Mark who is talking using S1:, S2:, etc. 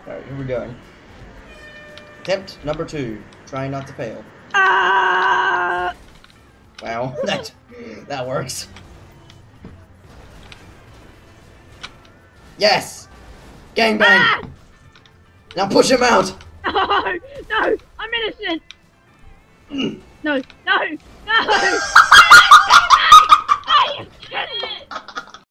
S1: Alright, here we go. Attempt number 2. Trying not to fail.
S2: Ah!
S1: Wow, that works. Yes! Gangbang!
S2: Ah!
S1: Now push him out!
S2: No! No! I'm innocent! No! No! No!